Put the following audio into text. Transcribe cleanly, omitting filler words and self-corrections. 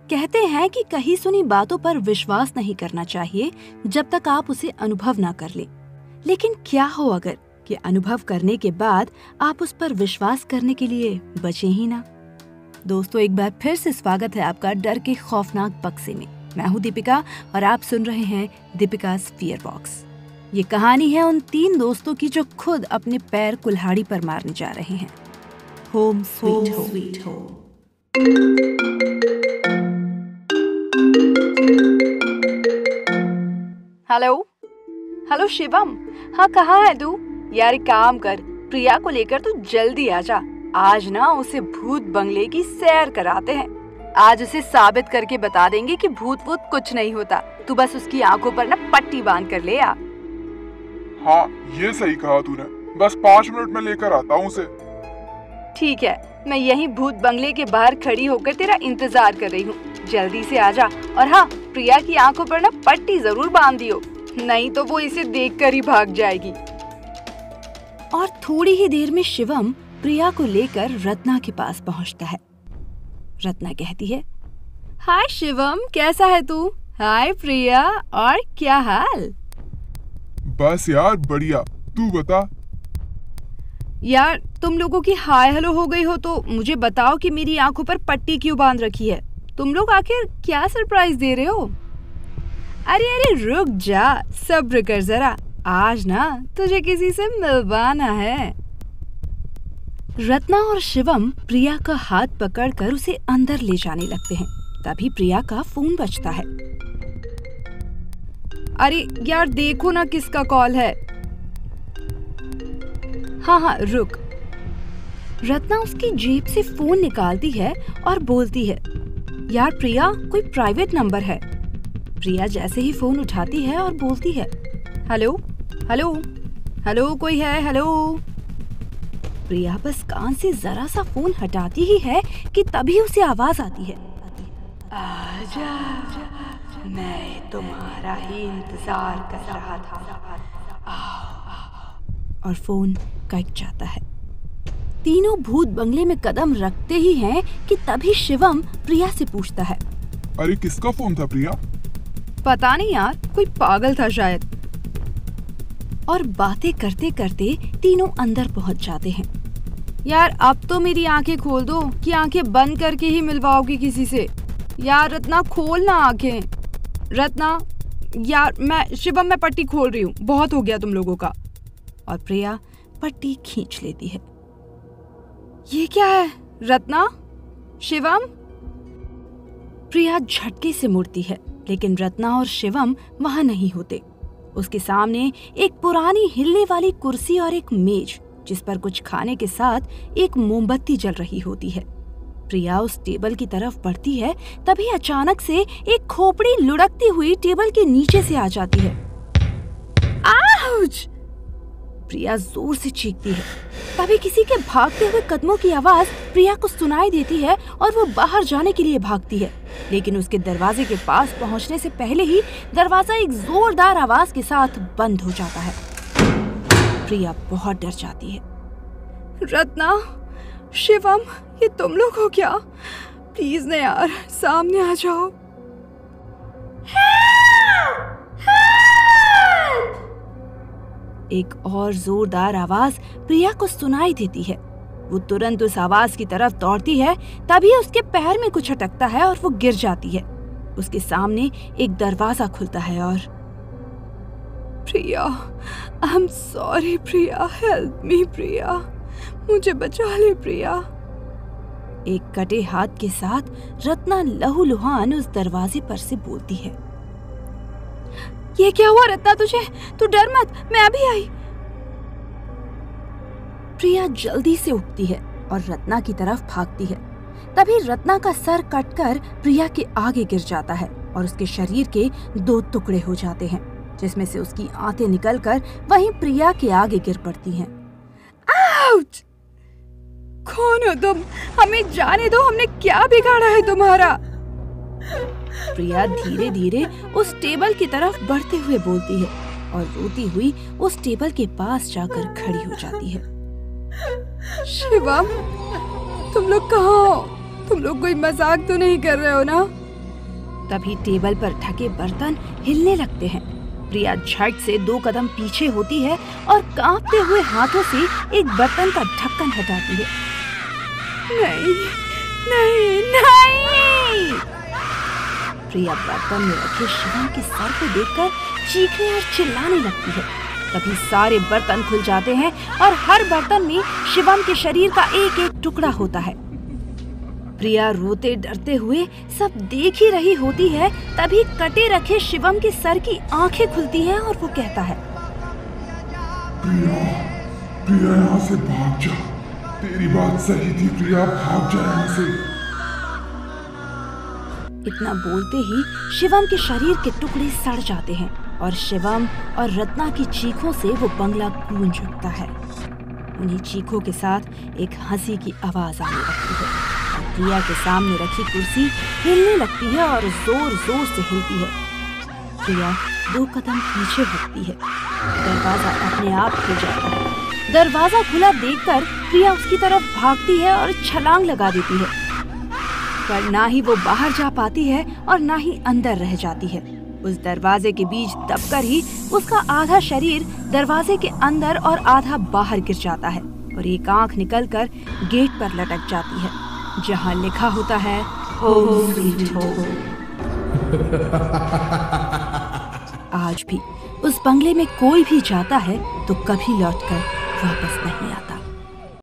कहते हैं कि कहीं सुनी बातों पर विश्वास नहीं करना चाहिए जब तक आप उसे अनुभव ना कर ले। लेकिन क्या हो अगर कि अनुभव करने के बाद आप उस पर विश्वास करने के लिए बचे ही ना। दोस्तों, एक बार फिर से स्वागत है आपका डर के खौफनाक बक्से में। मैं हूँ दीपिका और आप सुन रहे हैं दीपिका's फियर बॉक्स। ये कहानी है उन 3 दोस्तों की जो खुद अपने पैर कुल्हाड़ी पर मारने जा रहे हैं। Home sweet home. Hello Shivam. हाँ, कहाँ है तू? यार एक काम कर, प्रिया को लेकर तू जल्दी आ जा। आज ना उसे भूत बंगले की सैर कराते हैं। आज उसे साबित करके बता देंगे कि भूत वूत कुछ नहीं होता। तू बस उसकी आंखों पर ना पट्टी बांध कर ले आ। हाँ, ये सही कहा तूने। बस 5 मिनट में लेकर आता हूँ उसे। ठीक है, मैं यहीं भूत बंगले के बाहर खड़ी होकर तेरा इंतजार कर रही हूँ। जल्दी से आजा। और हाँ, प्रिया की आंखों पर ना पट्टी जरूर बांध दियो, नहीं तो वो इसे देखकर ही भाग जाएगी। और थोड़ी ही देर में शिवम प्रिया को लेकर रत्ना के पास पहुँचता है। रत्ना कहती है, हाय शिवम, कैसा है तू? हाय प्रिया, और क्या हाल? बस यार बढ़िया, तू बता। यार तुम लोगों की हाय हेलो हो गई हो तो मुझे बताओ कि मेरी आंखों पर पट्टी क्यों बांध रखी है? तुम लोग आखिर क्या सरप्राइज दे रहे हो? अरे रुक जा, सब्र कर जरा। आज ना तुझे किसी से मिलवाना है। रत्ना और शिवम प्रिया का हाथ पकड़कर उसे अंदर ले जाने लगते हैं। तभी प्रिया का फोन बजता है। अरे यार देखो ना किसका कॉल है। हाँ, रुक। रत्ना उसकी जेब से फोन निकालती है और बोलती है, यार प्रिया, कोई प्राइवेट नंबर है। प्रिया जैसे ही फोन उठाती है और बोलती है, हेलो हेलो हेलो, कोई है? हेलो। प्रिया बस कान से जरा सा फोन हटाती ही है कि तभी उसे आवाज आती है, आजा, मैं तुम्हारा ही इंतजार कर रहा था, आओ। और फोन कट जाता है। तीनों भूत बंगले में कदम रखते ही हैं कि तभी शिवम प्रिया से पूछता है, अरे किसका फोन था प्रिया? पता नहीं यार, कोई पागल था शायद। और बातें करते करते तीनों अंदर पहुंच जाते हैं। यार अब तो मेरी आंखें खोल दो कि आंखें बंद करके ही मिलवाओगी किसी से। यार रत्ना, खोल ना आंखें। रत्ना, यार शिवम मैं पट्टी खोल रही हूँ, बहुत हो गया तुम लोगों का। और प्रिया पट्टी खींच लेती है। ये क्या है रत्ना? शिवम? प्रिया झटके से मुड़ती है, लेकिन रत्ना और शिवम वहां नहीं होते। उसके सामने एक पुरानी हिलने वाली कुर्सी और एक मेज, जिस पर कुछ खाने के साथ एक मोमबत्ती जल रही होती है। प्रिया उस टेबल की तरफ बढ़ती है, तभी अचानक से एक खोपड़ी लुढ़कती हुई टेबल के नीचे से आ जाती है। आउच! प्रिया जोर से चीखती है। तभी किसी के भागते हुए कदमों की आवाज प्रिया को सुनाई देती है और वो बाहर जाने के लिए भागती है, लेकिन उसके दरवाजे के पास पहुंचने से पहले ही दरवाजा एक जोरदार आवाज के साथ बंद हो जाता है। प्रिया बहुत डर जाती है। रत्ना, शिवम, ये तुम लोग हो क्या? प्लीज ना यार, सामने आ जाओ। एक और जोरदार आवाज प्रिया को सुनाई देती है। वो तुरंत उस आवाज की तरफ दौड़ती है, तभी उसके पैर में कुछ अटकता है और वो गिर जाती है। उसके सामने एक दरवाजा खुलता है और Priya, I am sorry Priya, help me Priya, मुझे बचा ले प्रिया। एक कटे हाथ के साथ रत्ना लहूलुहान उस दरवाजे पर से बोलती है, ये क्या हुआ रत्ना तुझे? तू डर मत, मैं अभी आई। प्रिया जल्दी से उठती है और रत्ना की तरफ भागती है। तभी रत्ना का सर कटकर प्रिया के आगे गिर जाता है और उसके शरीर के 2 टुकड़े हो जाते हैं, जिसमें से उसकी आंतें निकलकर वहीं प्रिया के आगे गिर पड़ती हैं। आउच! कौन हो तुम? हमें जाने दो, हमने क्या बिगाड़ा है तुम्हारा? प्रिया धीरे धीरे उस टेबल की तरफ बढ़ते हुए बोलती है और रोती हुई उस टेबल के पास जाकर खड़ी हो जाती है। शिवम, तुम लोग कहाँ हो? तुम लोग कोई मजाक तो नहीं कर रहे हो ना? तभी टेबल पर ढके बर्तन हिलने लगते हैं। प्रिया झट से 2 कदम पीछे होती है और कांपते हुए हाथों से एक बर्तन का ढक्कन हटाती है। नहीं, नहीं, नहीं! प्रिया बर्तन में रखे शिवम के सर को देखकर चीखने और चिल्लाने लगती है। तभी सारे बर्तन खुल जाते हैं और हर बर्तन में शिवम के शरीर का एक एक टुकड़ा होता है। प्रिया रोते डरते हुए सब देख ही रही होती है, तभी कटे रखे शिवम के सर की आंखें खुलती हैं और वो कहता है, प्रिया, प्रिया यहाँ से भाग जा। तेरी बात सही थी प्रिया, भाग जा यहाँ से। इतना बोलते ही शिवम के शरीर के टुकड़े सड़ जाते हैं और शिवम और रत्ना की चीखों से वो बंगला गूंज उठता है। उन्हीं चीखों के साथ एक हंसी की आवाज आने लगती है। प्रिया के सामने रखी कुर्सी हिलने लगती है और जोर जोर से हिलती है। प्रिया 2 कदम पीछे हटती है। दरवाजा अपने आप खुल जाता है। दरवाजा खुला देखकर प्रिया उसकी तरफ भागती है और छलांग लगा देती है, पर ना ही वो बाहर जा पाती है और ना ही अंदर रह जाती है। उस दरवाजे के बीच दबकर ही उसका आधा शरीर दरवाजे के अंदर और आधा बाहर गिर जाता है और एक आंख निकलकर गेट पर लटक जाती है, जहाँ लिखा होता है होम स्वीट होम। आज भी उस बंगले में कोई भी जाता है तो कभी लौटकर वापस नहीं आता।